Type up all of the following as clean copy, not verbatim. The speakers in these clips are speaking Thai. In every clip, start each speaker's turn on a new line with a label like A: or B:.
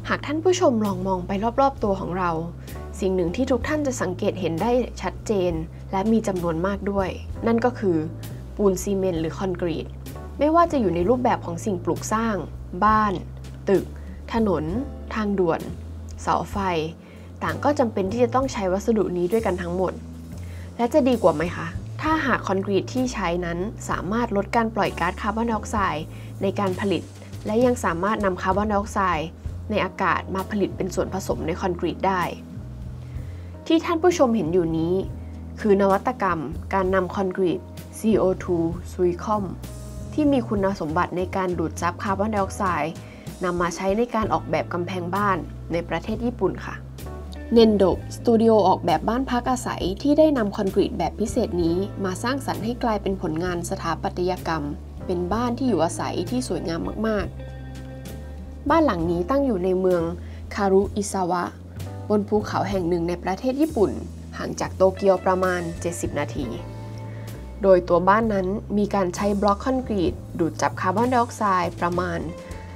A: หากท่านผู้ชมลองมองไปรอบๆตัวของเราสิ่งหนึ่งที่ทุกท่านจะสังเกตเห็นได้ชัดเจนและมีจำนวนมากด้วยนั่นก็คือปูนซีเมนต์หรือคอนกรีตไม่ว่าจะอยู่ในรูปแบบของสิ่งปลูกสร้างบ้านตึกถนนทางด่วนเสาไฟต่างก็จำเป็นที่จะต้องใช้วัสดุนี้ด้วยกันทั้งหมดและจะดีกว่าไหมคะถ้าหากคอนกรีตที่ใช้นั้นสามารถลดการปล่อยก๊าซคาร์บอนไดออกไซด์ในการผลิตและยังสามารถนำคาร์บอนไดออกไซด์ในอากาศมาผลิตเป็นส่วนผสมในคอนกรีตได้ที่ท่านผู้ชมเห็นอยู่นี้คือนวัตกรรมการนำคอนกรีต CO2 SUICOM ที่มีคุณสมบัติในการดูดซับคาร์บอนไดออกไซด์นำมาใช้ในการออกแบบกำแพงบ้านในประเทศญี่ปุ่นค่ะ Nendo สตูดิโอออกแบบบ้านพักอาศัยที่ได้นำคอนกรีตแบบพิเศษนี้มาสร้างสรรค์ให้กลายเป็นผลงานสถาปัตยกรรมเป็นบ้านที่อยู่อาศัยที่สวยงามมากๆบ้านหลังนี้ตั้งอยู่ในเมืองคารุอิซาวะบนภูเขาแห่งหนึ่งในประเทศญี่ปุ่นห่างจากโตเกียวประมาณ70นาทีโดยตัวบ้านนั้นมีการใช้บล็อกคอนกรีตดูดจับคาร์บอนไดออกไซด์ประมาณ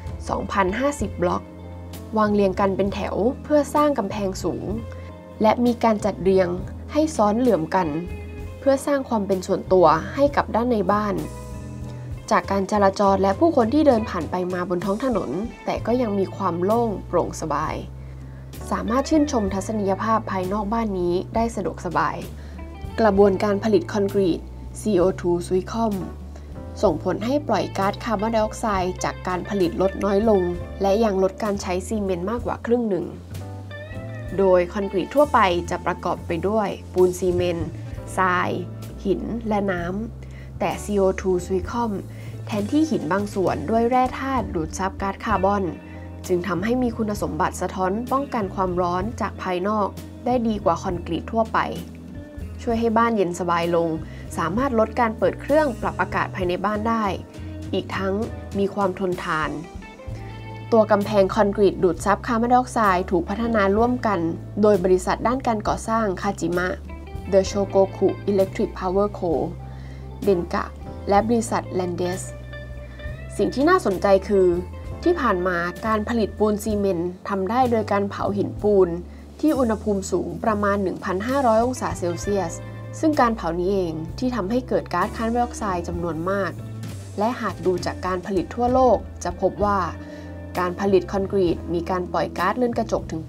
A: 2,050 บล็อกวางเรียงกันเป็นแถวเพื่อสร้างกำแพงสูงและมีการจัดเรียงให้ซ้อนเหลื่อมกันเพื่อสร้างความเป็นส่วนตัวให้กับด้านในบ้านจากการจราจรและผู้คนที่เดินผ่านไปมาบนท้องถนนแต่ก็ยังมีความโล่งโปร่งสบายสามารถชื่นชมทัศนียภาพภายนอกบ้านนี้ได้สะดวกสบายกระบวนการผลิตคอนกรีต CO2 SUICOM ส่งผลให้ปล่อยก๊าซคาร์บอนไดออกไซด์จากการผลิตลดน้อยลงและยังลดการใช้ซีเมนต์มากกว่าครึ่งหนึ่งโดยคอนกรีตทั่วไปจะประกอบไปด้วยปูนซีเมนต์ทรายหินและน้ำแต่ CO2 SUICOM แทนที่หินบางส่วนด้วยแร่ธาตุดูดซับก๊าซคาร์บอนจึงทำให้มีคุณสมบัติสะท้อนป้องกันความร้อนจากภายนอกได้ดีกว่าคอนกรีตทั่วไปช่วยให้บ้านเย็นสบายลงสามารถลดการเปิดเครื่องปรับอากาศภายในบ้านได้อีกทั้งมีความทนทานตัวกำแพงคอนกรีตดูดซับคาร์บอนไดออกไซด์ถูกพัฒนาร่วมกันโดยบริษัทด้านการก่อสร้างคาจิมะ The Shogoku Electric Power Co. เดนกะและบริษัท Landes สิ่งที่น่าสนใจคือที่ผ่านมาการผลิตปูนซีเมนต์ทำได้โดยการเผาหินปูนที่อุณหภูมิสูงประมาณ 1,500 องศาเซลเซียสซึ่งการเผานี้เองที่ทำให้เกิดก๊าซคาร์บอนไดออกไซด์จำนวนมากและหากดูจากการผลิตทั่วโลกจะพบว่าการผลิตคอนกรีตมีการปล่อยก๊าซเรือนกระจกถึง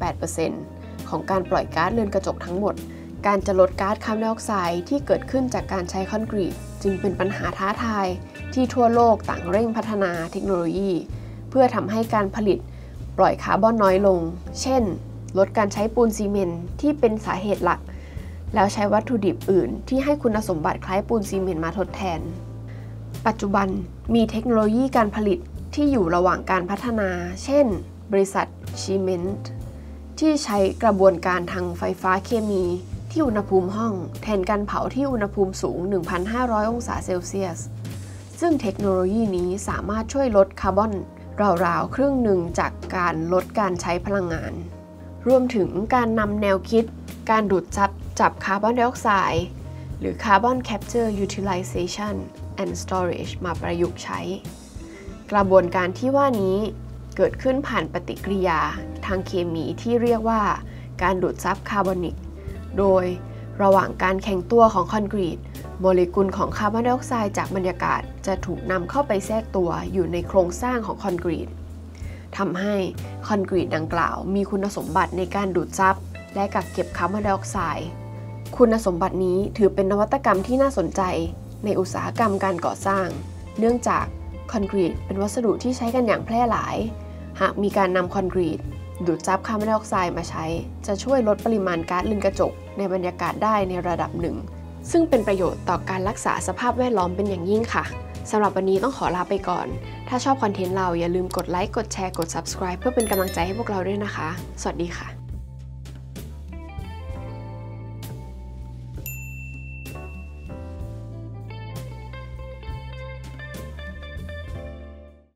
A: 8% ของการปล่อยก๊าซเรือนกระจกทั้งหมดการจะลดก๊าซคาร์บอนไดออกไซด์ที่เกิดขึ้นจากการใช้คอนกรีตจึงเป็นปัญหาท้าทายที่ทั่วโลกต่างเร่งพัฒนาเทคโนโลยีเพื่อทำให้การผลิตปล่อยคาร์บอนน้อยลงเช่นลดการใช้ปูนซีเมนต์ที่เป็นสาเหตุหลักแล้วใช้วัตถุดิบอื่นที่ให้คุณสมบัติคล้ายปูนซีเมนต์มาทดแทนปัจจุบันมีเทคโนโลยีการผลิตที่อยู่ระหว่างการพัฒนาเช่นบริษัทชีเมนต์ที่ใช้กระบวนการทางไฟฟ้าเคมีที่อุณหภูมิห้องแทนการเผาที่อุณหภูมิสูง 1,500 องศาเซลเซียสซึ่งเทคโนโลยีนี้สามารถช่วยลดคาร์บอนราวๆครึ่งหนึ่งจากการลดการใช้พลังงานรวมถึงการนำแนวคิดการดูดซับจับคาร์บอนไดออกไซด์หรือ Carbon Capture Utilization and Storage มาประยุกต์ใช้กระบวนการที่ว่านี้เกิดขึ้นผ่านปฏิกิริยาทางเคมีที่เรียกว่าการดูดซับคาร์บอนิกโดยระหว่างการแข็งตัวของคอนกรีตโมเลกุลของคาร์บอนไดออกไซด์จากบรรยากาศจะถูกนำเข้าไปแทรกตัวอยู่ในโครงสร้างของคอนกรีตทำให้คอนกรีตดังกล่าวมีคุณสมบัติในการดูดซับและกักเก็บคาร์บอนไดออกไซด์คุณสมบัตินี้ถือเป็นนวัตกรรมที่น่าสนใจในอุตสาหกรรมการก่อสร้างเนื่องจากคอนกรีตเป็นวัสดุที่ใช้กันอย่างแพร่หลายหากมีการนำคอนกรีตดูดซับคาร์บอนไดออกไซด์มาใช้จะช่วยลดปริมาณก๊าซเรือนกระจกในบรรยากาศได้ในระดับหนึ่งซึ่งเป็นประโยชน์ต่อการรักษาสภาพแวดล้อมเป็นอย่างยิ่งค่ะสำหรับวันนี้ต้องขอลาไปก่อนถ้าชอบคอนเทนต์เราอย่าลืมกดไลค์กดแชร์กด Subscribe เพื่อเป็นกำลังใจให้พวกเราด้วยนะคะสวัสดีค่ะ